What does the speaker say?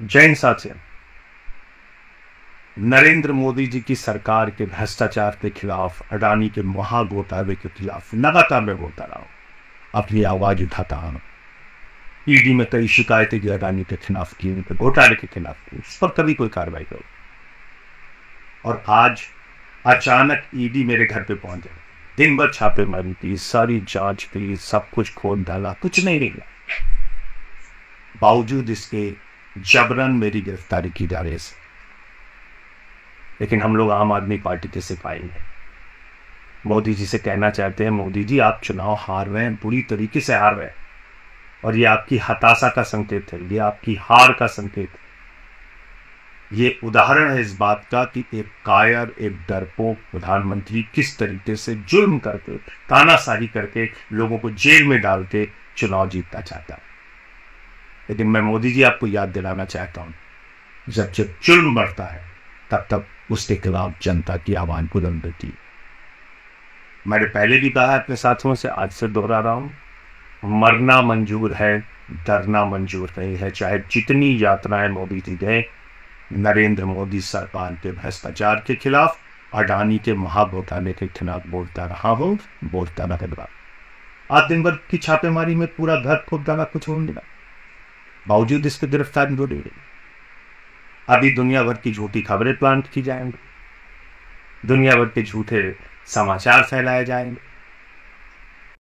जैन साथियों, नरेंद्र मोदी जी की सरकार के भ्रष्टाचार के खिलाफ, अडानी के महाघोटाले के खिलाफ लगातार मैं बोलता रहा हूं, अपनी आवाज उठाता हूं। ईडी में कई शिकायतें की अडानी के खिलाफ की, उनके घोटाले के खिलाफ की, उस पर कभी कोई कार्रवाई करो। और आज अचानक ईडी मेरे घर पे पहुंच गए। दिन भर छापेमारी की, सारी जांच की, सब कुछ खोद डाला, कुछ नहीं निकला। बावजूद इसके जबरन मेरी गिरफ्तारी की जा रही है। लेकिन हम लोग आम आदमी पार्टी के सिपाही हैं। मोदी जी से कहना चाहते हैं, मोदी जी आप चुनाव हार रहे हैं, बुरी तरीके से हार रहे हैं, और ये आपकी हताशा का संकेत है, ये आपकी हार का संकेत है। ये उदाहरण है इस बात का कि एक कायर, एक डरपोक प्रधानमंत्री किस तरीके से जुल्म करके, तानाशाही करके, लोगों को जेल में डाल के चुनाव जीतना चाहता है। लेकिन मैं मोदी जी आपको याद दिलाना चाहता हूं, जब जब जुल्म बढ़ता है तब तब उसके खिलाफ जनता की आवाज बुलंद होती है। मैंने पहले भी कहा अपने साथियों से, आज से दोहरा रहा हूं, मरना मंजूर है, डरना मंजूर नहीं है। चाहे जितनी यात्राएं मोदी जी गए, नरेंद्र मोदी सरकार के भ्रष्टाचार के खिलाफ, अडानी के महाघोटाले के खिलाफ बोलता रहा हूं, बोलता रहेगा। आज दिन भर की छापेमारी में पूरा घर खोद डाला, कुछ हो नहीं, बावजूद इसके गिरफ्तारी हो रही। अभी दुनिया भर की झूठी खबरें प्लांट की जाएंगी, दुनिया भर के झूठे समाचार फैलाए जाएंगे,